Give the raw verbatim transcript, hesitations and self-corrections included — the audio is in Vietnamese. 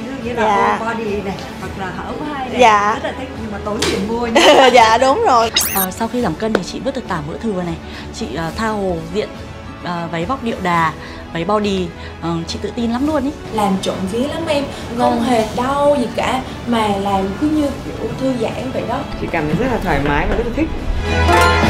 ví dụ như là dạ. body này hoặc là hở vai này, dạ. rất là thích nhưng mà tốn tiền mua nha. Dạ đúng rồi. À, sau khi giảm cân thì chị bớt được tả mỡ thừa này, chị uh, tha hồ diện uh, váy vóc điệu đà, váy body, uh, chị tự tin lắm luôn ý. Làm trộm vía lắm em, không hề đau gì cả mà làm cứ như kiểu thư giãn vậy đó. Chị cảm thấy rất là thoải mái và rất là thích.